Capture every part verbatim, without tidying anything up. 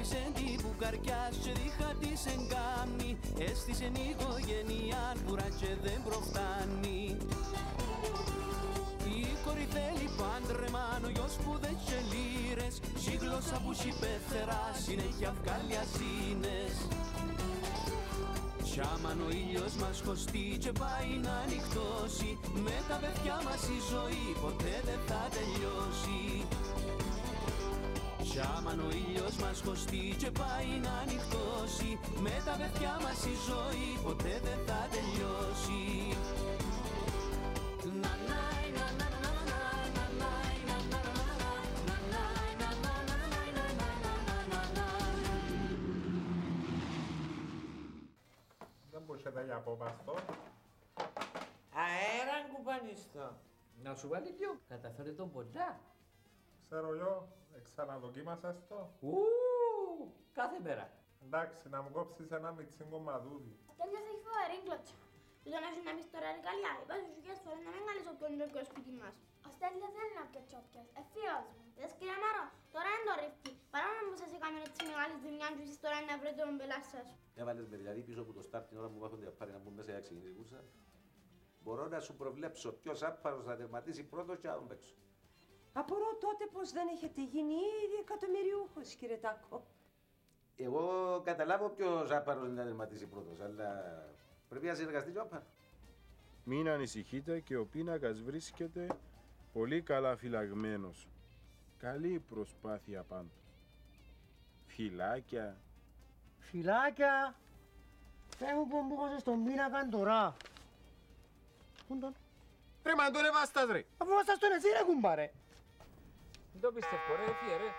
Άφησε την πουκαριά σε ρίχα της εγκάμνη. Έστησε την οικογένεια βουρά και δεν προφτάνει. Η κόρη θέλει πάντρεμα, ο γιος που δεν είχε λίρες. Στη γλώσσα που σι πεθερά συνέχεια βγάλει ασύνες. Κι άμαν ο ήλιος μας χωστεί και πάει να νυχτώσει, με τα παιδιά μας η ζωή ποτέ δεν θα τελειώσει. Κι άμαν ο ήλιος μας χωστεί και πάει να νυχτώσει, με τα παιδιά μας η ζωή ποτέ δεν θα τελειώσει. Δεν μπορούσατε για απόπαστο. Αέραν κουπανιστό. Να σου βάλει λίγο, καταφέρε τον πολλά. Ξέρω εγώ, ξαναδοκίμασες το. Ου, κάθε μέρα. Εντάξει, να μου κόψεις ένα μιτσί κομματούδι. Τέλος έχει φοβερή κλωτσά. Του τον αφήνει να μπεις τώρα ρε καλά. Είπα σου χιλιάδες φορές να μην κάνεις όποιον είναι το σπίτι μας. Ο Στέλιος δεν είναι όποιο τσόπιας, εφίος μου. Δες κυρία Μάρο, τώρα είναι το ρίφκι. Παρόλο που σας έκαμε έτσι μεγάλη ζημιά και εσείς τώρα είναι να βρείτε τον πελάτη σας. Έβαλες με δηλαδή πίσω από το στάρ την ώρα που βάθονται πάρει να μπουν μέσα για να ξεκινήσει η κούρσα. Μπορώ να σου προβλέψω ποιος άπαρος θα τερματίσει πρώτος και άλλον παίξω. Απορώ τότε πως δεν έχετε γίνει ήδη εκατομμυριούχος, κύριε Τάκο. Εγώ καταλάβω ποιος άπαρος θα τερματίσει πρώτος, αλλά πρέπει να συνεργαστεί και ο άπαρος. Μην ανησυχείτε και ο πίνακας βρίσκεται πολύ καλά φυλαγμένος. Καλή προσπάθεια πάντως. Φυλάκια. Φυλάκια! Φεύγω που μπούχωσες στον πίνακα τώρα. Πού τον? Ρε μα τον εβάστας ρε. Αφού βάστας τον εσύ ρε κουμπάρε. Δεν το πιστεύω ρε, έφυγε ρε.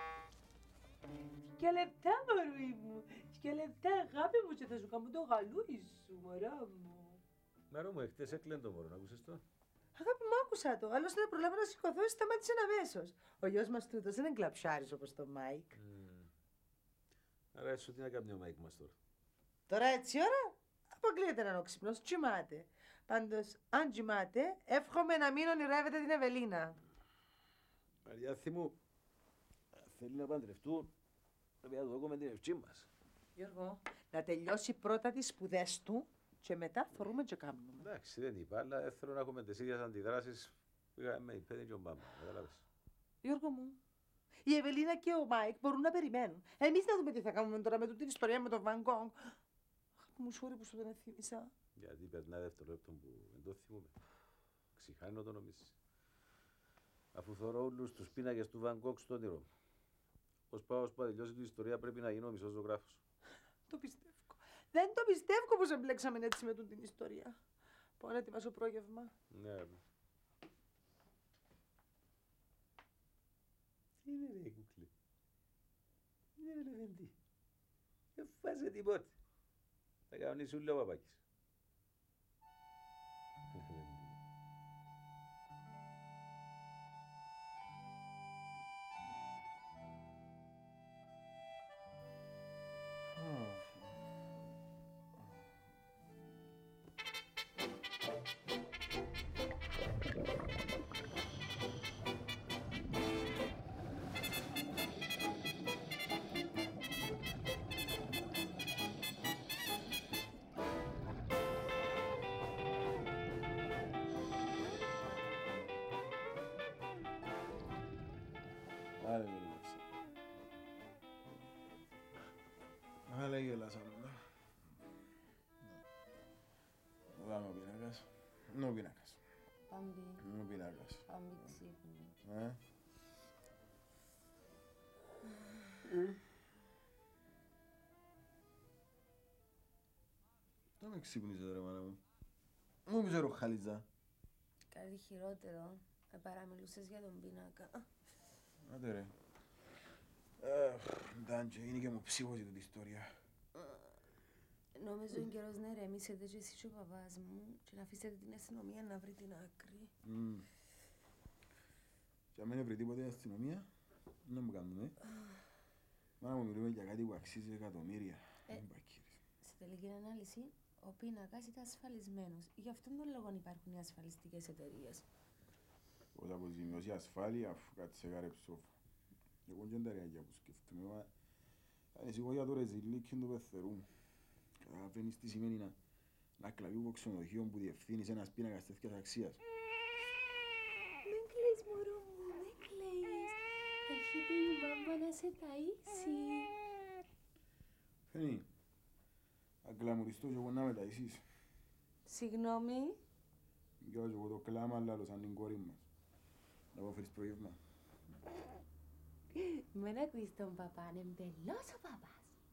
Και λεπτά μωρούι μου, και λεπτά αγάπη μου και θα σου κάνω το γαλούι σου, μωρά μου. Μαρό μου, εχθές έκλαινε το μωρό, να ακούσεις το. Αγάπη μου, άκουσα το. Άλλωστε δεν προλάβω να σηκωθώ, σταμάτησε αμέσως. Ο γιος μας τούτος δεν είναι κλαψάρης όπως το Μάικ. Mm. Άρα έσου τι να κάνει ο Μάικ μας τώρα. Τώρα έτσι ώρα, αποκλείεται να είναι ο ξυπνός, τσιμάται. Πάντως, αν τσιμάται, εύχομαι να μην ονειρεύεται την Ευελίνα. Μαριάθη μου, θέλει να παντρευτούν, πρέπει να το δούμε την ευχή μας. Γιώργο, να τελειώσει πρώτα τις σπουδές του και μετά θωρούμε και κάνουμε. Εντάξει, δεν είπα, αλλά δεν θέλω να έχουμε τις ίδιες αντιδράσεις που είχαμε με η Πέτη και ο Μπάμπα, κατάλαβες. Γιώργο μου, η Ευελίνα και ο Μάικ μπορούν να περιμένουν. Εμείς να δούμε τι θα κάνουμε τώρα με την ιστορία με τον Βαν Γκόγκ. Αγάπη μου, sorry που σου τον εθύμισα. Γιατί περνάει δεύτερο λεπτό που δεν το θυμούμε. Ξηχάνω το νομίζεις. Αφού θωρώ όλους τους πίνακες του Βαν Γκόγκ στο όνειρο. Ως πάω, ως πάω τελειώσει την ιστορία, πρέπει να γίνω ο μισός ζωγράφος. Το πιστεύω. Δεν το πιστεύω πως εμπλέξαμε έτσι με την ιστορία. Πάω να ετοιμάσω πρόγευμα. Ναι. Τι είναι ρε κουκλή. Τι είναι ρε Λεβέντη. Δεν φάζε τίποτε. Θα κανονίσει ούλο ο παπάκης. Άρα δεν είναι. Αλλά γελάσαμε. Δάμε ο πίνακας. Είναι ο πίνακας. Πάμπη. Είναι ο πίνακας. Πάμπη ξύπνη. Ε. Δεν με ξύπνησες ρε μάνα μου. Μου πεις ρε Χαλίτσα. Κάτι χειρότερο. Με παραμιλούσες για τον πίνακα. Άντε ρε. Ντάντζε, είναι και μου ψύχωση την ιστορία. Νομίζω είναι καιρός να ηρεμήσετε και εσύ και ο παπάς μου και να αφήσετε την αστυνομία να βρει την άκρη. Και αν δεν βρει τίποτε η αστυνομία, να μου κάνουμε. Μάνα μου μιλούμε για κάτι που αξίζει εκατομμύρια. Στη τελική ανάλυση, ο πίνακας ήταν ασφαλισμένος. Γι' αυτόν τον λόγο υπάρχουν οι ασφαλιστικές εταιρείες. Πώς αποζημιώσει ασφάλεια αφού κάτι σε κάρε ψόφο. Εγώ δεν τα ρεάγια που σκεφτούμε. Ανησυχώ για το ρεζιλίκι του πεθερού. Καταλαβαίνεις τι σημαίνει να, να κλαβεί από ξενοδοχείο που διευθύνεις ένας πίνακας τέτοιας αξίας. Μην κλαις, μωρό μου, μην κλαις. Έρχεται η μάμα να σε ταΐσει. Φαίνει, αγκλαμουριστώ και εγώ να με ταΐσεις. Συγγνώμη. Γιώργο, εγώ το κλάμα, αλλά σαν την κόρη μας. Να πω φέρεις προήμα. Μην ακούεις τον παπά, είναι μπελός ο παπάς.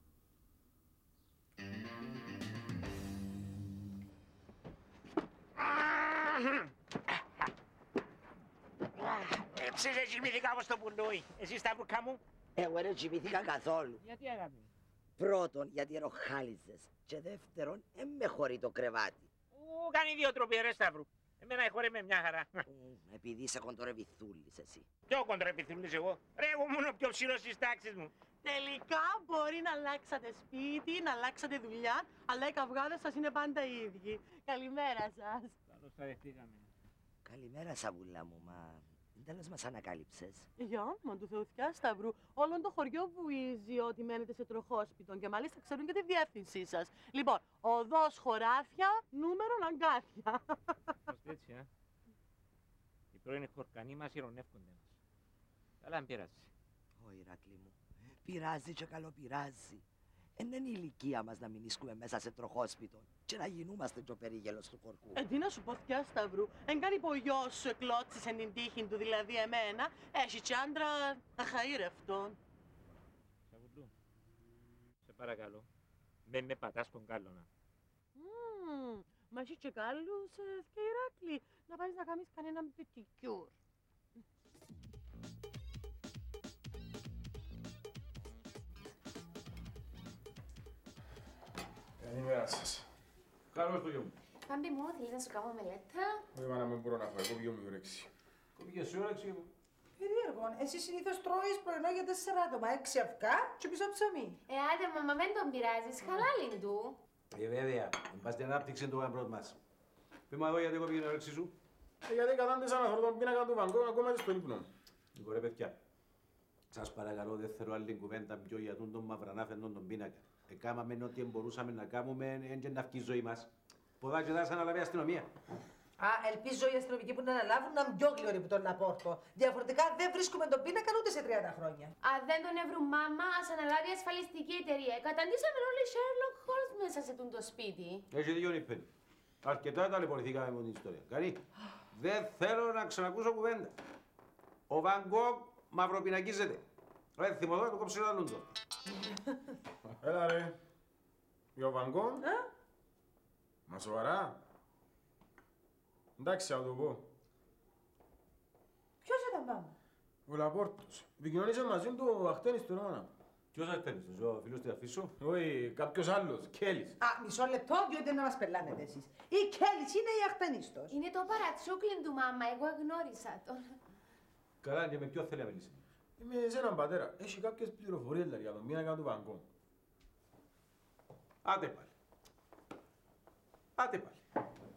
Έψες δεν κοιμήθηκα όπως το πουλούι. Εσύ Σταύρουκα μου. Εγώ δεν κοιμήθηκα καθόλου. Γιατί αγάπη. Πρώτον, γιατί ροχάλιζες. Και δεύτερον, δεν με χωρεί το κρεβάτι. Ου, κάνει δύο τροπή ρε Σταύρου. Εμένα χωρέ με μια χαρά. Μ, επειδή είσαι κοντορεβιθούλης εσύ. Ποιο κοντρεπιθυμνής εγώ. Ρε, εγώ μόνο πιο ψηλός στις τάξεις μου. Τελικά μπορεί να αλλάξατε σπίτι, να αλλάξατε δουλειά, αλλά οι καυγάδες σας είναι πάντα οι ίδιοι. Καλημέρα σας. Καλώς τα δεχτήκαμε. Καλημέρα, Σαβούλα μου, μα τέλος μας ανακάλυψες. Γεια, μα του Θεουθιά Σταυρού. Όλο το χωριό βουίζει ότι μένετε σε τροχόσπιτο και μάλιστα ξέρουν και τη διεύθυνσή σας. Λοιπόν, οδός χωράφια, νούμερο αγκάθια. Πώς έτσι, α. Οι πρώην χορκανοί μας ηρωνεύκονται μας. Καλά, αν πειράζει. Ω, Ηρακλή μου, πειράζει και καλοπειράζει. Εν είναι η ηλικία μας να μην ισκούμε μέσα σε τροχόσπιτο και να γινούμαστε και ο περίγελος του χορκού. Ε, τι να σου πω, Θιά Σταυρού. Εν κάνει που ο γιος σου εκλώτσισε την τύχη του, δηλαδή εμένα, έχει κι άντρα αχαήρευτον. Σαβουλού, σε παρακαλώ, με με πατάς τον κάλλωνα. Μμμ, μα έχει και κάλλους, ε, και Ηράκλη, να πάεις να κάνεις κανέναν πετικιούρ. Καλημέρα σας. Καλώς το γιο μου. Πάμπη μου, θέλεις να σου κάνω μελέτα. Όχι, μάνα μου, μπορώ να φάω. Εγώ πιο μου όρεξη. Κοπήκες σε όρεξη μου. Περίεργο. Εσύ συνήθως τρώεις πρωινό για τέσσερα άτομα, έξι αυγά και μισό ψωμί. Ε, άντε, μαμά, δεν τον πειράζεις, χαλάλιν του. Ε, βέβαια. Εν πας την ανάπτυξη του γαμπρός μας. Πες μου εδώ γιατί κοπήκε η όρεξη σου. Ε, γιατί κατάντησα να θωρώ τον πίνακα του Βαγκόκ ακόμα και στον ύπνο μου. Λοιπόν, ρε παιδιά, σας παρακαλώ, δεν θέλω άλλη κουβέντα πιο για τον μαυρανάφεντον τον πίνακα. Εκάμαμε ό,τι μπορούσαμε να κάνουμε, έτσι να βγει η ζωή μας. Ποδά και δάσα αναλάβει η αστυνομία. Α, ελπίζω οι αστυνομικοί που να αναλάβουν να είναι πιο γλυόροι που τον Λαπόρτο. Διαφορετικά δεν βρίσκουμε τον πίνακα ούτε σε τριάντα χρόνια. Αν δεν τον έβρουν μάμα, ας αναλάβει η ασφαλιστική εταιρεία. Καταντήσαμε όλοι Sherlock Holmes μέσα σε τούν το σπίτι. Έχει δίκιο νύπεν. Αρκετά ταλαιπωρηθήκαμε με την ιστορία. Καλή. Δεν θέλω να ξανακούσω κουβέντα. Ο Βαν Γκογ μαυροπινακίζεται. Ρε, θυμωθώ να το κόψει ένα λούντο. Έλα ρε. Για ο Βαγκόκ. Μα σοβαρά. Εντάξει, θα το πω. Ποιος ήταν μάμα? Ο Λαπόρτος. Επικοινωνήσε μαζί του ο Αχτένης του Ρώνα. Ποιος αρτένεις, ο φίλος της αφής σου. Όχι, κάποιος άλλος. Κέλλης. Α, μισό λεπτό, διότι να μας πελάνετε εσείς. Η Κέλλης είναι η αχτενίστος. Είναι το παρατσούκλιν του μάμα, εγώ γνώρισα τον. Καλά, και με ποιον θέλει να μιλήσει. Είμαι σε έναν πατέρα. Έχει κάποιες πληροφορίες δηλαδή, για τον πίνακα του Βαγκόκ. Άντε πάλι. Άντε πάλι.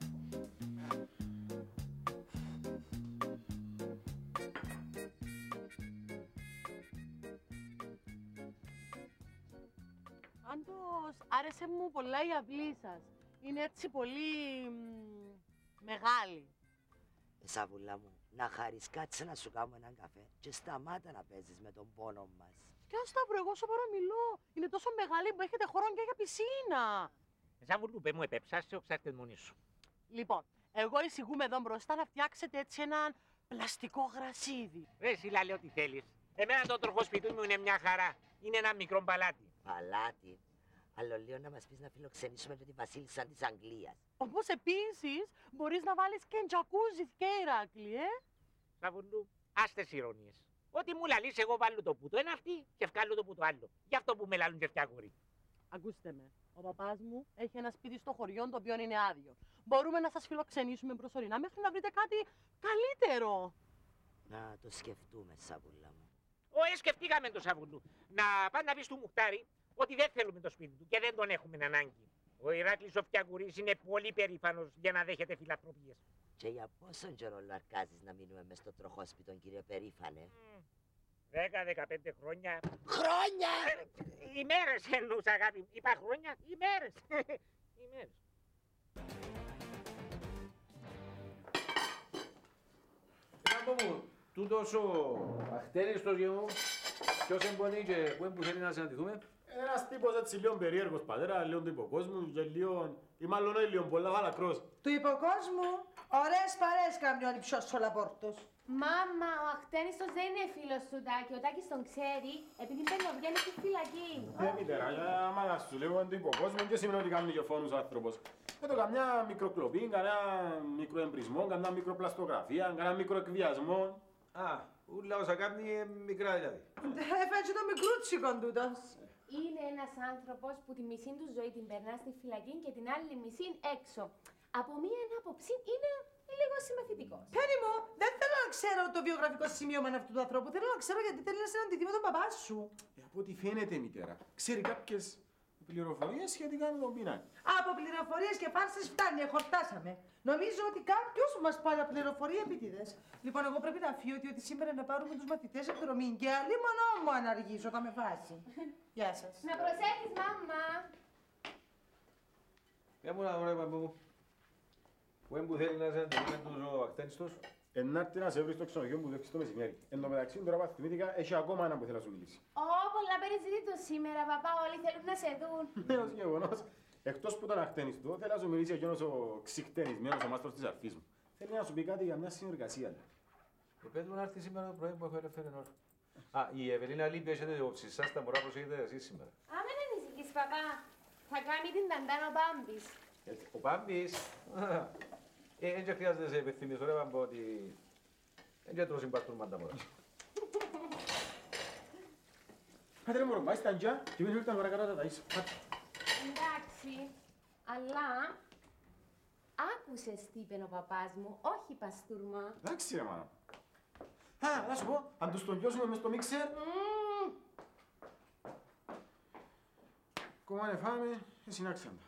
Πάντως, άρεσε μου πολλά η αυλή σας. Είναι έτσι πολύ μ, μεγάλη. Ε, Σαβούλα μου, να χαρείς, κάτσε να σου κάνω έναν καφέ και σταμάτα να παίζεις με τον πόνο μας. Ποια Σταύρο, εγώ σου παραμιλώ. Είναι τόσο μεγάλη που έχετε χώρο και για πισίνα. Σαβουλού, πέ μου επέψας σε οξάρτες μόνοι σου. Λοιπόν, εγώ εισηγούμε εδώ μπροστά να φτιάξετε έτσι έναν πλαστικό γρασίδι. Ρε, εσύ λάλε ό,τι θέλεις. Εμένα το τροχόσπιτού μου είναι μια χαρά. Είναι ένα μικρό παλάτι. Παλάτι. Αλλά λίγο να μας πεις να φιλοξενήσουμε και τη βασίλισσα της Αγγλίας. Όπως επίσης μπορείς να βάλεις και τζακούζι και Ηράκλη, ε. Σαβουλού, άστες ηρωνίες. Ό,τι μου λαλείς εγώ βάλω το που το ένα αυτή και βγάλω το που το άλλο. Γι' αυτό που με λαλούν και φτιάκοροι. Ακούστε με. Ο παπάς μου έχει ένα σπίτι στο χωριό το οποίο είναι άδειο. Μπορούμε να σας φιλοξενήσουμε προσωρινά μέχρι να βρείτε κάτι καλύτερο. Να το σκεφτούμε, Σαβούλα μου. Ω, ε, σκεφτήκαμε το Σαβουλού. Να πας να πεις του Μουχτάρη ότι δεν θέλουμε το σπίτι του και δεν τον έχουμε ανάγκη. Ο Ηράκλης ο Φτιαγουρής είναι πολύ περήφανος για να δέχεται φιλανθρωπίες. Και για πόσον καιρό αρκάζεις να μείνουμε μες στο τροχόσπιτο, κύριε περήφανε. Mm. δέκα δεκαπέντε χρόνια. Χρόνια! Ημέρες εννοούσα, αγάπη μου. Είπα χρόνια, ημέρες. Ημέρες. Κάμπο μου, τούτος ο αχτένιστος γε μου, ποιος εμπονεί και πού που θέλει να συναντηθούμε. Ένας τύπος έτσι λίγο περίεργος, πατέρα, λίγο του υποκόσμου και λίγο, ή μάλλον όχι λίγο, πολλά χαλακρός. Του υποκόσμου, ωραίες παρέες καμιώνει ποιος σολαπόρτος. Μάμα, ο αχτένιστος δεν είναι φίλος του Τάκη. Ο Τάκης τον ξέρει επειδή μπαινοβγαίνει στη φυλακή. Ναι, μητέρα, για άμα να σου λέω του υποκόσμου και σημαίνει ότι κάνει και φόνους ο άνθρωπος. Εδώ καμιά μικροκλοπή, κανένα μικροεμπρισμό, κανένα μικροπλαστογραφία, κανένα μικροεκβιασμό. Α, ούλα όσα κάνει μικρά δηλαδή. Έφαγε το μικρούτσικο τούτος. Είναι ένας άνθρωπος που τη μισή του ζωή την περνά στη φυλακή και την άλλη μισή έξω. Από μία άποψη είναι λίγο συμμαθητικός. Πένι μου, δεν θέλω να ξέρω το βιογραφικό σημείωμα αυτού του ανθρώπου. Θέλω να ξέρω γιατί θέλει να συναντηθεί με τον παπά σου. Ε, από ό,τι φαίνεται, μητέρα, ξέρει κάποιες πληροφορίες σχετικά με τον πίνακα. Από πληροφορίες και φάρσες φτάνει, εχορτάσαμε. Νομίζω ότι κάποιος μας παραπληροφορεί επίτηδες. Λοιπόν, εγώ πρέπει να φύγω, διότι σήμερα να πάρουμε τους μαθητές εκδρομή και αλλή μονό μου αν αργήσω, θα με φάσει. Γεια σας. Να προσέχεις, μάμα. Πες μου να δω ρε παμπού μου, πού που θέλει να συναντηθούμε τους ο αχτένιστος. Ενάρτη να σε βρει στο ξενοδοχείο που δέχεις το μεσημέρι. Εν τω μεταξύ, τώρα που θυμήθηκα, έχει ακόμα έναν που θέλει να σου μιλήσει. Ω, πολλά περιζήτητο σήμερα, παπά. Όλοι θέλουν να σε δουν. Νέος γεγονός. Εκτός που τον αχτένιστο, θέλει να σου μιλήσει εκείνος ο ξυκτενισμένος ο μάστρος της αρφής μου. Θέλει να σου πει κάτι για μια συνεργασία. Και πες μου να έρθει σήμερα το πρωί που έχω ελεύθερη ώρα. Α, η Ευελίνα Λίμπη έχετε υπόψη σας, τα μωρά προσέχετε εσείς σήμερα. Α, μην ανησυχείς, παπά. Θα κάνει την ταντάνο Πάμπης. Ο Πάμπης. Ε, δεν χρειάζεται να σε υπενθυμίσω ρε Πάμπο ότι δεν και τρώσει μπαστούρμα τα μωρά. Πάτε ρε μωρό, πάει στα ντζιά και μην ήρθαν παρακάτω να τα ταΐσεις. Εντάξει, αλλά άκουσες τι είπε ο παπάς μου, όχι παστούρμα. Εντάξει ρε μάνα. Α, να σου πω, αν τους τον πιώσουμε μες στο μίξερ. Mm. Κομμάνε φάμε και συνάξαμε.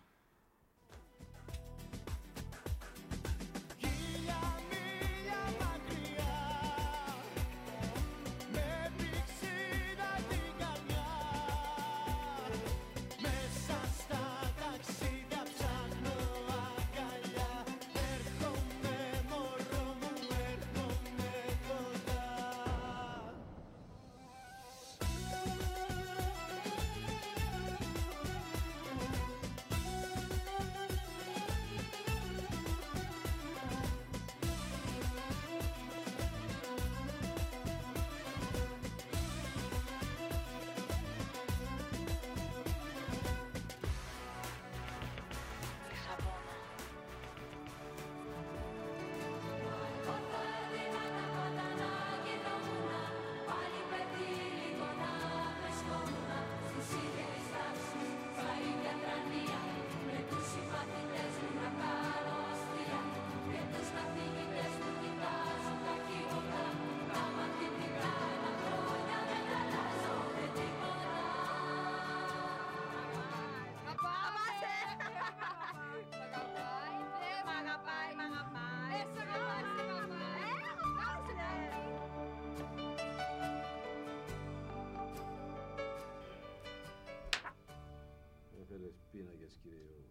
Πίνακες, κύριε Γιώργο.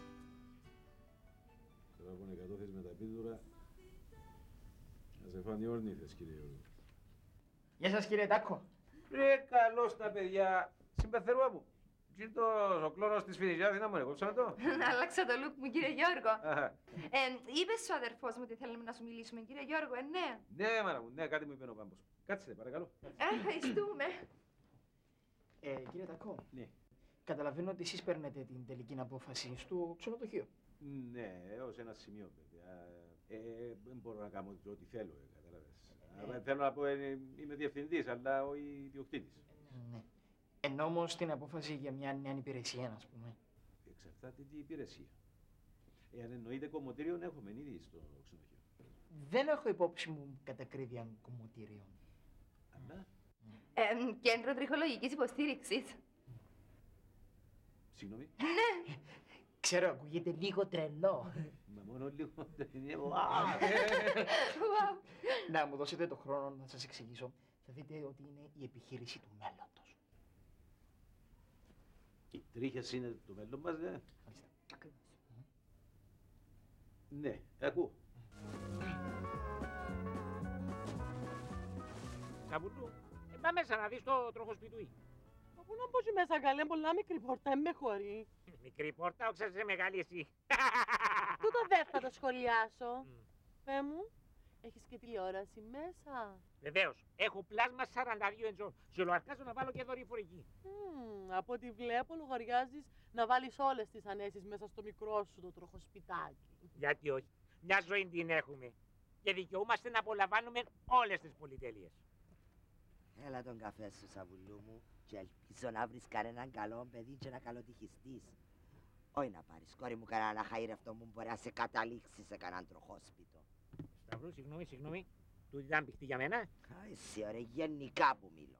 Τώρα που είναι εκατό με τα πίδουρα, να σε φάνει όρνηθες, κύριε Γιώργο. Γεια σας, κύριε Τάκο. Ρε, καλώς τα παιδιά. Συμπεθερούα μου. Τι είναι ο κλόνος της Φινιζιάδης να μου έκοψα το. Άλλαξα το look μου, κύριε Γιώργο. Αχα. Ε, είπες ο αδερφός μου ότι θέλουμε να σου μιλήσουμε, κύριε Γιώργο, ε, ναι. Ναι, μάνα μου, ναι, κάτι μου είπε ο Πάμπος. Κάτσε, παρακαλώ. Ε, ευχαριστούμε. Ε, κύριε Τάκο. Ναι. Καταλαβαίνω ότι εσείς παίρνετε την τελική απόφαση στο ξενοδοχείο. Ναι, έως ένα σημείο, παιδιά. Ε, δεν μπορώ να κάνω ό,τι θέλω, ε, καταλαβαίνεις. Θέλω να πω, ε, είμαι διευθυντής, αλλά όχι ιδιοκτήτης. Ναι. Ενώ όμως την απόφαση για μια νέα υπηρεσία, ας πούμε. Εξαρτάται τι υπηρεσία. Εάν εννοείται κομμωτήριο, έχουμε ήδη στο ξενοδοχείο. Δεν έχω υπόψη μου κατακρίβεια κομμωτήριων. Αλλά. Ε, κέντρο τριχολογικής υποστήριξης. Συγγνώμη. Ναι. Ξέρω, ακούγεται λίγο τρελό. Μα μόνο λίγο τρελό. Να μου δώσετε το χρόνο να σας εξηγήσω. θα δείτε ότι είναι η επιχείρηση του μέλλοντος. Οι τρίχες είναι το μέλλον μας, ναι. Ακριβώς. Ναι, ακούω. Σαβουλού, ε, πάμε μέσα να δεις το τροχοσπιτούι. Πού να μπω μέσα, καλέ, πολλά μικρή πόρτα, με χωρεί. Μικρή πόρτα, όχι σε μεγάλη εσύ. Τούτο δεν θα το σχολιάσω. Πέ μου, έχεις και τηλεόραση μέσα. Βεβαίως, έχω πλάσμα σαράντα δύο εντζών. Σε λογαριάζω να βάλω και δορυφορική. Mm, από ό,τι βλέπω, λογαριάζεις να βάλεις όλες τις ανέσεις μέσα στο μικρό σου το τροχοσπιτάκι. Γιατί όχι. Μια ζωή την έχουμε. Και δικαιούμαστε να απολαμβάνουμε όλες τις πολυτέλειες. Έλα τον καφέ σου, Σαβουλού μου, και ελπίζω να βρεις κανέναν καλό παιδί και να καλοτυχιστείς. Όχι να πάρεις, κόρη μου, κανέναν αχαήρευτο μου μπορεί να σε καταλήξει σε κανέναν τροχόσπιτο. Σταυρού, συγγνώμη, συγγνώμη. Τούτη ήταν πηχτή για μένα. Α, εσύ ωραία, γενικά που μιλώ.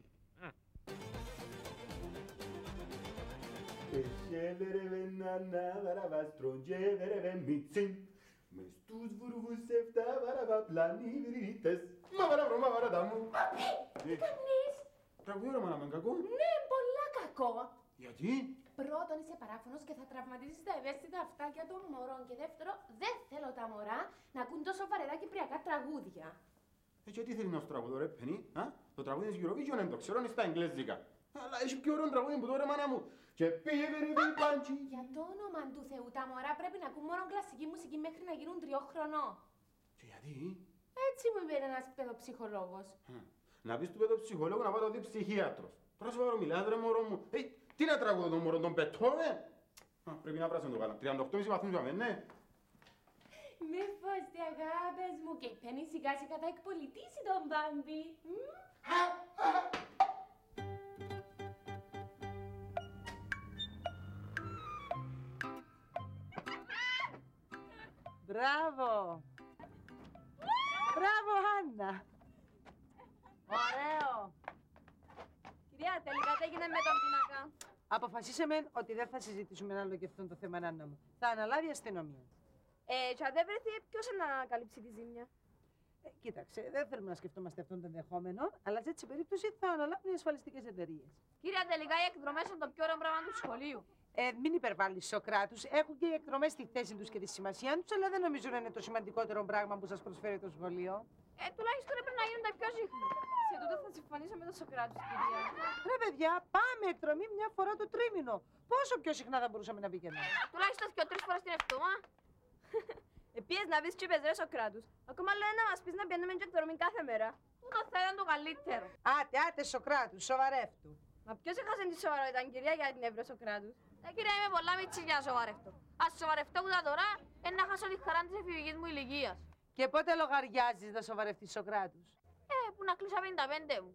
Μες τους βουρβούς εφτά παραπαπλάνοι βρύτες. Μα παραβρω, μα παρατά μου. Τι κάνεις? Τραγουδώ ρε μάνα με κακό. Ναι, πολλά κακό. Γιατί? Πρώτον, είσαι παράφωνος και θα τραυματίσεις τα ευαίσθητα αυτάκια των μωρών. Και δεύτερο, δεν θέλω τα μωρά να ακούν τόσο βαρετά κυπριακά τραγούδια. Ε, και τι θέλει να σου τραγουδώ ρε Πενή, α? Το τραγούδι της Eurovision δεν το ξέρω, είναι στα εγγλέζικα. Αλλά έχει πιο ωραίο τραγούδι που το ρε μάνα μου. Και πίβερι πιπάντσι. Για το όνομα του Θεού, τα μωρά πρέπει να ακούν μόνο κλασική μουσική μέχρι να γίνουν τριών χρονών. Και γιατί? Έτσι μου είπε ένας παιδοψυχολόγος. Να πεις του παιδοψυχολόγου να πάω το δει ψυχίατρος. Τώρα σου μιλάς ρε μωρό μου. Ε, τι να τραγουδώ το μωρό, τον Πετώβεν. Πρέπει να πράσινο το καλά. τριάντα οκτώ κόμμα πέντε βαθμούς είχαμε, ναι. Με φώστε αγάπες μου και η Πέννη σιγά σιγά θα εκπολιτήσει τον Μπάμπη. Μπράβο! Μπράβο, Άννα! Ωραίο! Κυρία, τελικά τι έγινε με τον πίνακα? Αποφασίσαμε ότι δεν θα συζητήσουμε άλλο και αυτό το θέμα, Άννα μου. Θα αναλάβει η αστυνομία. Ε, και αν δεν βρεθεί, ποιος να καλύψει τη ζήμια? Ε, κοίταξε, δεν θέλουμε να σκεφτόμαστε αυτόν τον ενδεχόμενο, αλλά σε έτσι περίπτωση θα αναλάβουν οι ασφαλιστικές εταιρείες. Κυρία, τελικά οι εκδρομές είναι το πιο ωραίο πράγμα του σχολείου. Ε, μην υπερβάλλεις Σοκράτους. Έχουν και οι εκδρομές τη θέση τους και τη σημασία τους, αλλά δεν νομίζω να είναι το σημαντικότερο πράγμα που σας προσφέρει το σχολείο. Ε, τουλάχιστον πρέπει να γίνονται πιο συχνά. Σε τούτο θα συμφωνήσω με τον Σοκράτους, κυρία. Ρε παιδιά, πάμε εκδρομή μια φορά το τρίμηνο. Πόσο πιο συχνά θα μπορούσαμε να πηγαίνουμε? Τουλάχιστον και τρεις φορές την εβδομάδα. Επίσης να πεις τσίπες ρε Σοκράτους. Ακόμα λένε να μας πεις να πηγαίνουμε και εκδρομή κάθε μέρα. Τούτο θα ήταν το καλύτερο. Άτε, άτε Σοκράτους, σοβαρεύτου. Μα ποιος έχασε τη σοβαρότητα, κυρία, για την Εύρω Σοκράτους? Ε, κυρία, είμαι πολλά μίτσι για να σοβαρευτώ. Ας σοβαρευτώ που τα τώρα, είναι να χάσω τη χαρά της εφηβικής μου ηλικίας. Και πότε λογαριάζεις να σοβαρευτείς Σοκράτους? Ε, που να κλείσα πενήντα πέντε μου.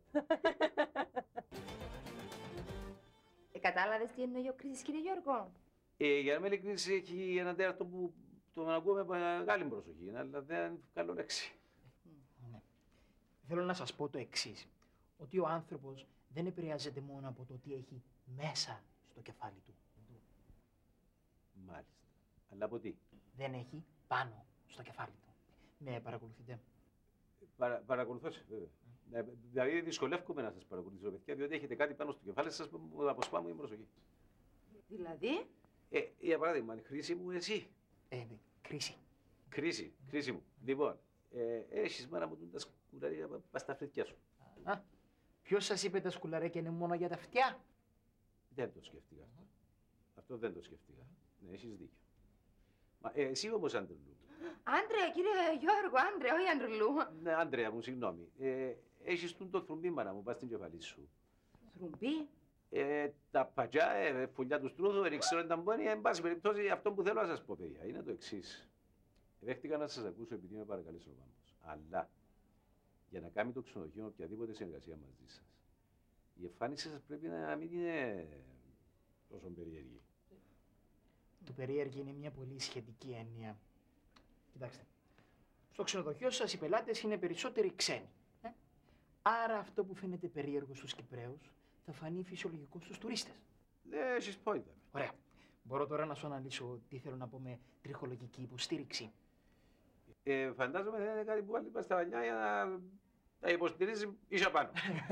Ε, κατάλαβες τι εννοεί ο Κρίσης, κύριε Γιώργο? Ε, για να είμαι ειλικρινής, έχει έναν τέταρτο που τον ακούω με μεγάλη προσοχή, αλλά δεν καλό λέξη. Ναι. Θέλω να σας πω το εξής. Ότι ο άνθρωπος δεν επηρεάζεται μόνο από το τι έχει μέσα στο κεφάλι του. Μάλιστα. Αλλά από τι? Δεν έχει πάνω στο κεφάλι του. Με παρακολουθείτε? Παρα, παρακολουθώ σε, βέβαια. Mm. Ε, δηλαδή δυσκολεύομαι να σας παρακολουθήσω, παιδιά, διότι έχετε κάτι πάνω στο κεφάλι σας που αποσπά η προσοχή. Δηλαδή? Ε, για παράδειγμα, χρήση μου εσύ. Ε, κρίση. Κρίση, κρίση μου. Λοιπόν, ε, έχεις μάνα μου τα σκουλαρία πας στα φρετιά σου. Α, ποιος σας είπε τα σκουλαρέκια είναι μόνο για τα αυτιά? Δεν το σκέφτηκα αυτό. Αυτό δεν το σκέφτηκα. Ναι, έχεις δίκιο. Μα ε, εσύ όμως, Άντρελου. Άντρε, κύριε Γιώργο, άντρε, όχι Άντρελου. Ναι, Άντρεα μου, συγγνώμη. Ε, έχεις τον το θρουμπί, μάνα μου, πας στην κεφαλή σου. Θρουμπί? Ε, τα πατζά, ε, φουλιά του στρούθου, δεν ξέρω αν τα μπόνια, εν πάση περιπτώσει, αυτό που θέλω να σας πω, παιδιά, είναι το εξής. Δέχτηκα να σας ακούσω επειδή με παρακαλέσει ο Βάμπος. Αλλά, για να κάνει το ξενοδοχείο οποιαδήποτε συνεργασία μαζί σας, η εμφάνιση σας πρέπει να μην είναι τόσο περίεργη. Το περίεργη είναι μια πολύ σχετική έννοια. Κοιτάξτε, στο ξενοδοχείο σας οι πελάτες είναι περισσότεροι ξένοι. Ε? Άρα αυτό που φαίνεται περίεργο στους Κυπραίους θα φανεί φυσιολογικό στους τουρίστες. Ναι, έχεις πόιντα. Ωραία. Μπορώ τώρα να σου αναλύσω τι θέλω να πω με τριχολογική υποστήριξη. Ε, φαντάζομαι θα είναι κάτι που βάλει στα βαλιά για να Τα υποστηρίζει ίσα πάνω.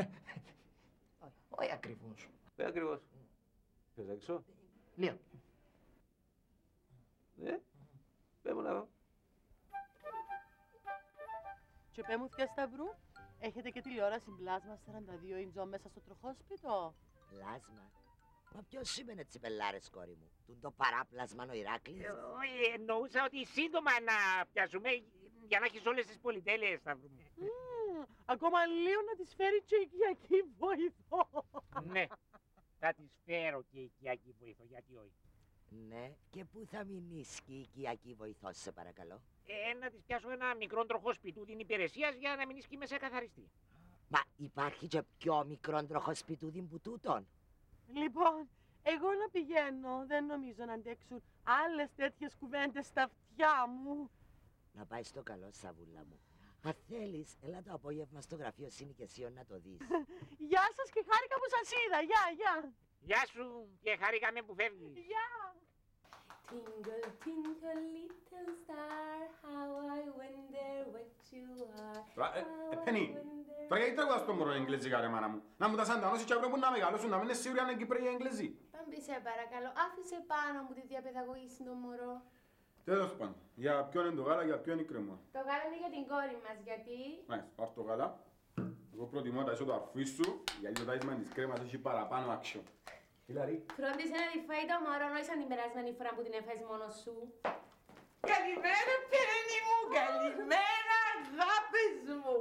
Όχι ακριβώς. Δεν ακριβώς. Θες να έξω. Λίγο. Ναι. Πες μου να δω. Και πέ μου, θεία Σταυρού, έχετε και τηλεόραση πλάσμα σαράντα δύο ίντζο μέσα στο τροχόσπιτο. Πλάσμα. Μα ποιος σήμαινε έτσι πελάρες, κόρη μου. Τούν το παράπλασμα ο Ηράκλης. Όχι, εννοούσα ότι σύντομα να πιάσουμε για να έχεις όλες τις πολυτέλειες, Σταύρου μου. Mm, ακόμα λίγο να της φέρει και οικιακή βοηθό. Ναι, θα της φέρω και οικιακή βοηθό, γιατί όχι. Ναι, και πού θα μείνεις και η οικιακή βοηθός, σε παρακαλώ. Ε, να της πιάσω ένα μικρό τροχό σπιτούδιν υπηρεσίας για να μην ισχύει μέσα καθαριστή. Μα υπάρχει και πιο μικρό τροχοσπιτούδιν που τούτον. Λοιπόν, εγώ να πηγαίνω, δεν νομίζω να αντέξουν άλλες τέτοιες κουβέντες στα αυτιά μου. Να πάει στο καλό, Σαβούλα μου. Αν θέλεις, έλα το απόγευμα στο γραφείο συνοικεσιών να το δεις. Γεια σας και χάρηκα που σας είδα. Γεια, γεια. Γεια σου και χαρήκαμε που φεύγεις. Γεια. Twinkle, twinkle, little star, how I wonder what you are. Τώρα, ε, ε, Πένι, τώρα γιατί τραγουδάς το μωρό εγγλέζικα ρε μάνα μου. Να μου τα σαντανώσεις και αύριο που να μεγαλώσουν, να μην είναι σίγουροι αν είναι Κύπροι ή Εγγλέζοι. Πάμπη, σε παρακαλώ, άφησε πάνω μου τη διαπαιδαγωγή το μωρό. Τέλος πάντων, για ποιον είναι το γάλα, για ποιον είναι η κρεμούα. Το γάλα είναι για την κόρη μας, γιατί... Μάλιστα, πάρ' το γάλα. Εγώ προτιμώ να ταΐσω το αρφί σου, γιατί το ταΐσμα της κρέμας έχει παραπάνω action. Φιλαρή. Φρόντισε να τη φάει το μωρό, όχι σαν την περασμένη φορά που την έφαγες μόνος σου. Καλημέρα, Πέννη μου, καλημέρα, αγάπες μου.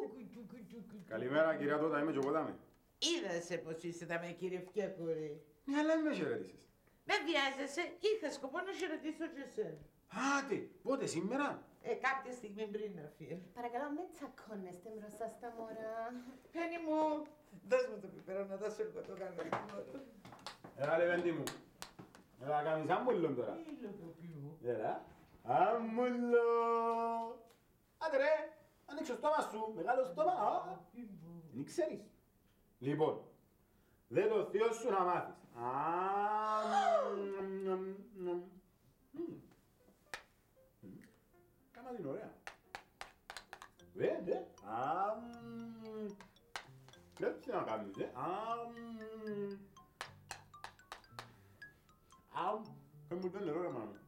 Καλημέρα, κυρία Τότα, είμαι και εγώ δάμε. Είδασε πως είσαι δάμε, κύριε Φτιακούρη. Ναι, αλλά με χαιρετήσεις. Με βιάζεσαι, είχα σκοπό να χαιρετήσω και εσένα. Άτε, πότε, σήμερα. Ε, κάποια στιγμή πριν να φύγει. Παρακαλώ, με τσακώνεστε μπροστά στα μωρά. Πέννη μου, δώσ' μου το πιπερό να δώσω λίγο το κανένα. Έλα, λεβέντη μου. Έλα, κάνεις άμμουλον τώρα. Έλα. Άμμουλο. Άντε ρε, ανοίξε το στόμα σου. Μεγάλο στόμα. Δεν ξέρεις. Λοιπόν, δε το θείο σου να μάθεις. Κάνα την ωραία. Δε, δε. Έτσι να κάνεις, δε. Αμ. Φέρ μου το νερό ρε μάνα.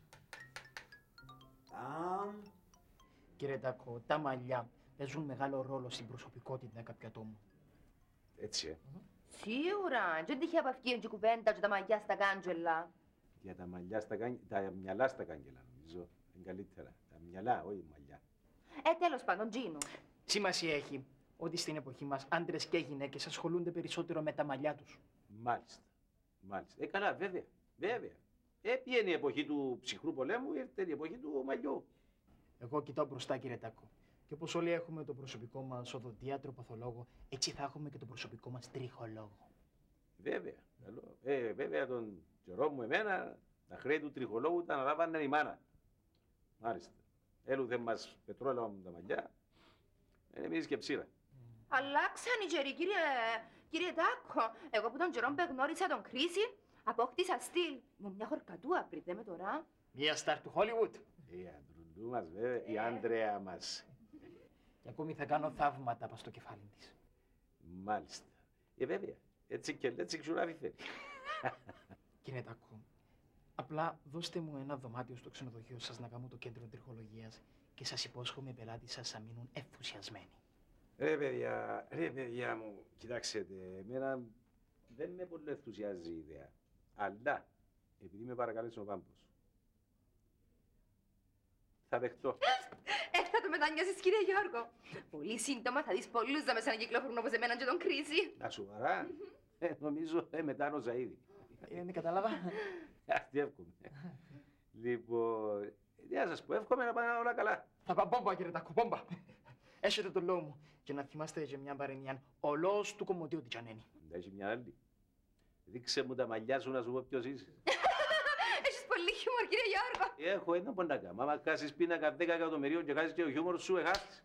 Αμ. Κύριε Τάκο, τα μαλλιά παίζουν μεγάλο ρόλο στην προσωπικότητα κάποιου ατόμου. Έτσι, ε. Σίγουρα, δεν τυχαία από αυτή η κουβέντα και τα μαγιά στα κάντζελα. Για τα μαλλιά στα κάγκελα, τα μυαλά στα κάγκελα νομίζω. Είναι καλύτερα. Τα μυαλά, όχι μαλλιά. Ε, τέλος πάντων, Τζίνο. Σημασία έχει ότι στην εποχή μας άντρες και γυναίκες ασχολούνται περισσότερο με τα μαλλιά τους. Μάλιστα. Μάλιστα. Ε, καλά, βέβαια. Βέβαια. Ε, πήγαινε η εποχή του ψυχρού πολέμου, ήρθε η εποχή του μαλλιού. Εγώ κοιτάω μπροστά, κύριε Τάκο. Και όπως όλοι έχουμε το προσωπικό μας οδοντίατρο παθολόγο, έτσι θα έχουμε και το προσωπικό μας τριχολόγο. Βέβαια. Καλό. Ε, βέβαια τον καιρό μου εμένα, τα χρέη του τριχολόγου τα αναλάβανε η μάνα. Μάλιστα. Έλουθε μας πετρόλαιο με τα μαλλιά, εμείς και ψήρα. Αλλάξαν οι καιροί, κύριε, κύριε Τάκο. Εγώ που τον καιρό που γνώρισα τον Κρίση, απόκτησα στυλ. Μου μια χορκατούα πριν, δε με τώρα. Μια στάρ του Χόλιουντ. Η αντρουλού μας βέβαια, η Άντρεα μας. Και ακόμη θα κάνω θαύματα πας στο κεφάλι της. Μάλιστα. Ε, βέβαια. Έτσι και έτσι ξουράβει θέλει. Κύριε Τάκο, απλά δώστε μου ένα δωμάτιο στο ξενοδοχείο σας να κάνω το κέντρο τριχολογίας και σας υπόσχομαι οι πελάτες σας θα μείνουν ενθουσιασμένοι. Ρε παιδιά, ρε παιδιά μου, κοιτάξτε, εμένα δεν με πολύ ενθουσιάζει η ιδέα. Αλλά, επειδή με παρακάλεσε ο Πάμπος, θα δεχτώ. Ε, θα το μετανιώσεις, κύριε Γιώργο. Πολύ σύντομα θα δεις πολλούς να μέσα να κυκλοφορούν όπως εμένα και τον Κρίση. Να σοβαρά. Ε, νομίζω ε, μετάνοσα ήδη. Ε, δεν κατάλαβα. Αυτή εύχομαι. Λοιπόν, τι να σας πω, εύχομαι να πάνε όλα καλά. Θα πάω μπόμπα, κύριε Τάκο, μπόμπα. Έσχετε το λόγο μου και να θυμάστε και μια παρενιάν. Ο λόγος του κομμωτίου τη Τζανένη. Δεν έχει μια άλλη. Δείξε μου τα μαλλιά σου να σου πω ποιος είσαι. Έχεις πολύ χιούμορ, κύριε Γιώργο. Έχω ένα ποντάκα. Μα άμα κάσεις πίνακα δέκα εκατομμυρίων και χάσεις και ο χιούμορ σου, εχάσεις.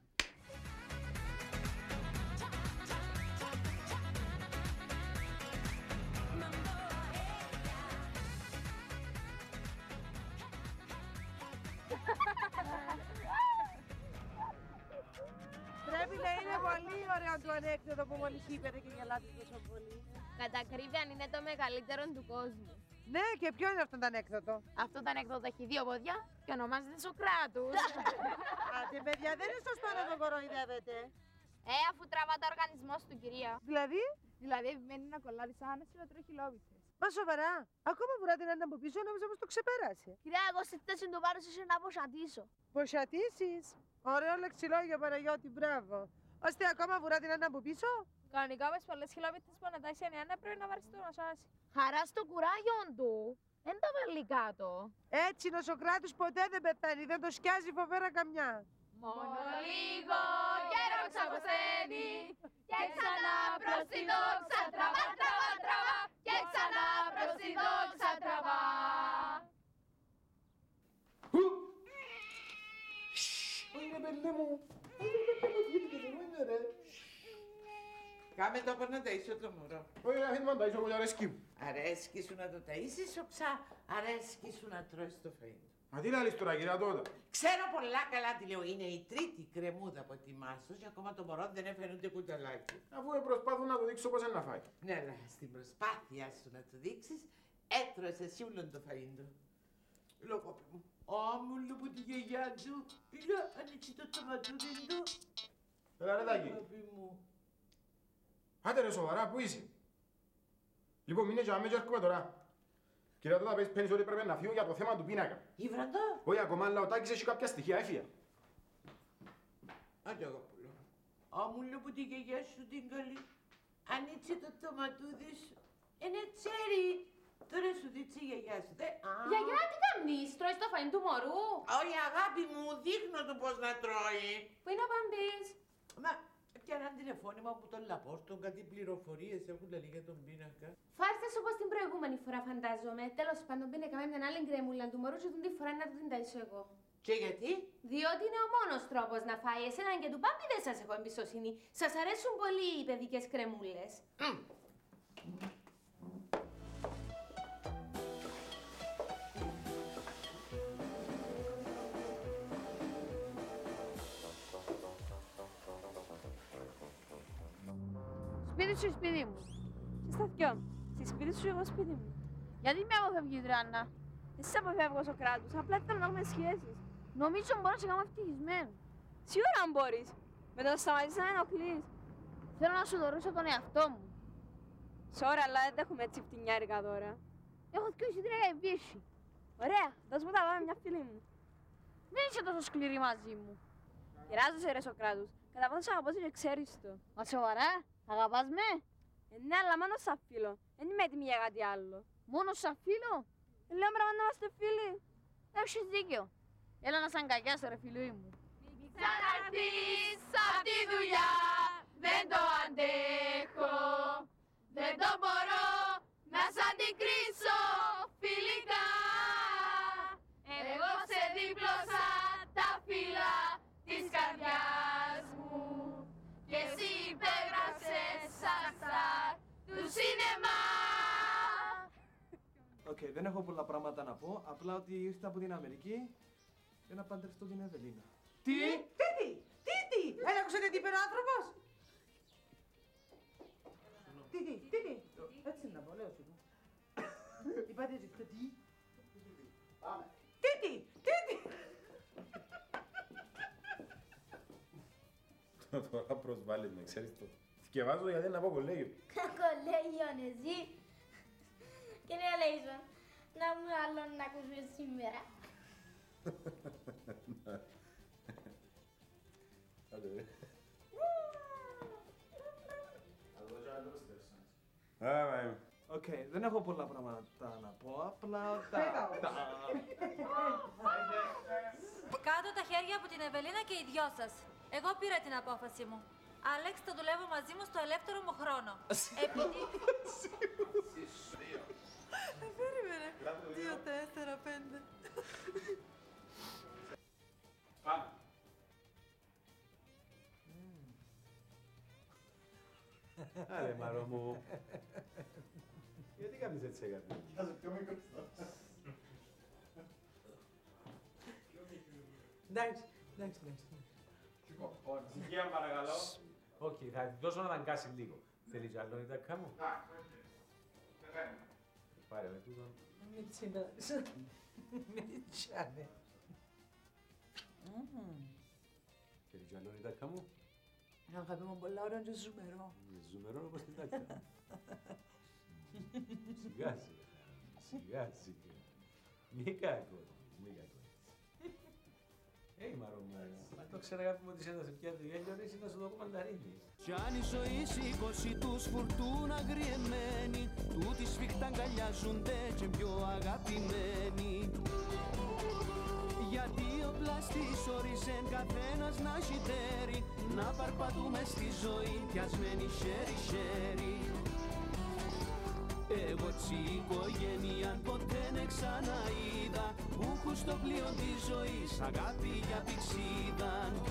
Πρέπει να είναι πολύ ωραίο του ανέκδοτο που μόλις είπατε και γελάτε τόσο πολύ. Κατά ακρίβεια είναι το μεγαλύτερο του κόσμου. Ναι, και ποιο είναι αυτό το ανέκδοτο? Αυτό το ανέκδοτο έχει δύο πόδια και ονομάζεται Σοκράτους. Άντε, παιδιά, δεν είναι σωστό να τον κοροϊδεύετε. Ε, αφού τραβάται ο οργανισμός του, κυρία. Δηλαδή? Δηλαδή, επιμένει να κολλάρει σαν άνεση να τρέχει λόβιτες. Μα σοβαρά, ακόμα βουρά την Άννα από πίσω, νόμιζα πως το ξεπέρασε. Κυρία, εγώ στη θέση του πάρω εσύ να ποσατήσω. Ποσατήσεις. Ωραίο λεξιλόγιο, Παναγιώτη, μπράβο. Ώστε ακόμα βουρά την Άννα από πίσω. Κανονικά με πολλές χιλιόμετρες που ανατάξει η Άννα πρέπει να βάρεις το να σάσει. Χαρά στο κουράγιο του. Δεν τα βάλει κάτω. Έτσι είναι ο Σοκράτης, ποτέ δεν πεθαίνει, δεν το σκιάζει φοβέρα καμιά. Μόνο λίγο καιρό ξαποθαίνει και ξανά προς τη δόξα τραβά, τραβά, τραβά και ξανά προς τη δόξα τραβά. Είναι παιδί μου. Είναι ρε. Κάμε το από να ταΐσω το μωρό. Όχι, δεν θα ταΐσω, μου αρέσκει μου. Αρέσκει σου να το ταΐσεις, οξά. Αρέσκει σου να τρώεις το φαΐ. Μα τι λάλης τώρα, κυρία τότε. Ξέρω πολλά καλά τι λέω. Είναι η τρίτη κρεμούδα από τη Μάσος και ακόμα το μωρό δεν έφερε ούτε κουταλάκι. Αφού προσπάθω να του δείξω πώς είναι να φάει. Ναι, αλλά στην προσπάθεια σου να του δείξεις, έτρωες εσύ όλον το φαΐ του. Λόγω μου. Άμουλο που τη γιαγιά του. Πήλα, άνοιξε το τοματούδι του. Έλα ρε Τάκη. Άντε ρε σοβαρά, πού είσαι. Λοιπόν, μείνε και αμέσως έρχομαι τώρα. Κυρία τότε πες πένεις ότι πρέπει να φύγω για το θέμα του πίνακα. Ήβραντο. Όχι ακόμα, αλλά ο Τάκης έχει κάποια στοιχεία, έφυγε. Άντε αγαπούλο. Άμουλο που τη γιαγιά σου την καλή. Άνοιξε το τοματούδι σου. Είναι τσέρι. Τώρα σου δείξει η γιαγιά σου, δε. Γιαγιά, τι κάνεις, τρώεις το φαΐν του μωρού. Όχι αγάπη μου, δείχνω του πώς να τρώει. Πού είναι ο Παμπής. Μα, πιάναν τηλεφώνημα από τον Λαπόρτον, κάτι πληροφορίες έχουν λέει για τον πίνακα. Φάρθες όπως την προηγούμενη φορά φαντάζομαι. Τέλος πάντων πίνακα με μια άλλη γκρέμουλα του μωρού και την τη φορά να του την ταΐσω εγώ. Και γιατί? Διότι είναι ο μόνος τρόπος να φάει. Εσέναν και του Παμπή δεν σας έχω εμπιστοσύνη. Σας αρέσουν πολύ οι παιδικές κρεμούλες. Mm. Σπίτι σου, σπίτι μου. Και στα δυο μου. Στη σπίτι σου, εγώ σπίτι μου. Γιατί με αποφεύγεις, Ράνα. Εσύ αποφεύγω Σοκράτους. Απλά θέλω να έχουμε σχέσεις. Νομίζω μπορώ να σε κάνω ευτυχισμένο. Σίγουρα αν μπορείς. Με το να σταματήσεις να με ενοχλείς. Θέλω να σου δωρήσω τον εαυτό μου. Σώρα, αλλά δεν έχουμε έτσι φτηνιάρικα τώρα. Έχω δυο εισιτήρια για βίση. Ωραία, δώσ' μου τα πάμε μια φίλη μου. Μην είσαι τόσο σκληρή μαζί μου. Γεράζεσαι ρε Σοκράτους. Κατά πόσο σ' αγαπώ και ξέρεις το. Μα σοβαρά, αγαπάς με. Ε, ναι, αλλά μόνο σαν φίλο. Δεν είμαι έτοιμη για κάτι άλλο. Μόνο σαν φίλο. Ε, λέω πράγμα να είμαστε φίλοι. Έχεις δίκιο. Έλα να σ' αγκαλιάσω ρε φίλοι μου. Μην ξαναρθείς απ' τη δουλειά. Δεν το αντέχω. Δεν το μπορώ να σ' αντικρίσω φιλικά. Εγώ σε δίπλωσα τα φύλλα της καρδιάς μου και εσύ υπέγραψες σαν στάρ του σινεμά. Οκ, okay, δεν έχω πολλά πράγματα να πω, απλά ότι ήρθα από την Αμερική για να παντρευτώ την Ευελίνα. Τι, τι, τι, τι, τι, έλα ακούσατε τι είπε ο άνθρωπος. Τι, τι, τι, τι, έτσι να πω, λέω σου. Είπατε έτσι, τι, Πάμε. τι, τι, τι, τι. Τώρα προσβάλλεις με, ξέρεις το. Θυκευάζω γιατί να πω κολέγιο. Κολέγιο εσύ. Κύριε Λέισον, να μου άλλο να ακούσουμε σήμερα. Άντε ρε. Άμα Οκ, δεν έχω πολλά πράγματα να πω, απλά τα... Κάτω τα χέρια από την Ευελίνα και οι δυο σας. Εγώ πήρα την απόφαση μου. Άλεξ, θα δουλεύω μαζί μου στο ελεύθερο μου χρόνο. Επειδή... Περίμενε. Δύο, τέσσερα, πέντε. Πάμε. Άρε μαρό μου. Γιατί κάνεις έτσι αγάπη. Κοιτάζω πιο μικρός. Εντάξει, εντάξει, εντάξει. Λοιπόν, ησυχία παρακαλώ. Οκ, θα τη δώσω να δαγκάσει λίγο. Θέλει κι άλλο η τακά μου. Πάρε με τούτον. Μην τσινάρεις. Μην τσάνε. Θέλει κι άλλο η τακά μου. Αγάπη μου, πολλά ώρα και ζουμερό. Ζουμερό όπως την τακά. Σιγά σιγά, σιγά σιγά. Μη κακό, μη κακό. Ει μαρό μου, αν το ξέρω αγάπη μου ότι σε έδωσε πια το γέλιο, ρε, να σου το πω μανταρίνι. Κι αν η ζωή σήκωσε τους φουρτούνα αγριεμένη, τούτοι σφιχτά αγκαλιάζονται και πιο αγαπημένοι. Γιατί ο πλαστής όριζεν καθένας να έχει τέρι, να παρπατούμε στη ζωή πιασμένοι χέρι-χέρι. Εγώ τσι οικογένεια ποτέ δεν ξαναείδα, που έχουν στο πλοίο της ζωής αγάπη για πηξίδαν.